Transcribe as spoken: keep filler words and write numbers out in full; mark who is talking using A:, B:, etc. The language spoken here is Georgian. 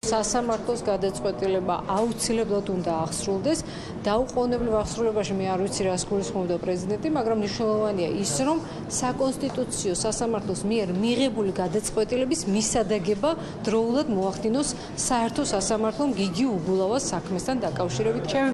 A: სასამართლოს გადაწყვეტილება აუცილებლად უნდა აღსრულდეს. დაუყოვნებლივ აღსრულებაში მე არ ვიცი რას გულისხმობდა პრეზიდენტი, მაგრამ მნიშვნელოვანია ის, რომ საკონსტიტუციო სასამართლოს მიერ მიღებული გადაწყვეტილების მისადაგება დროულად მოახდინოს საერთო სასამართლომ გიგი უბულავას საქმესთან დაკავშირებით.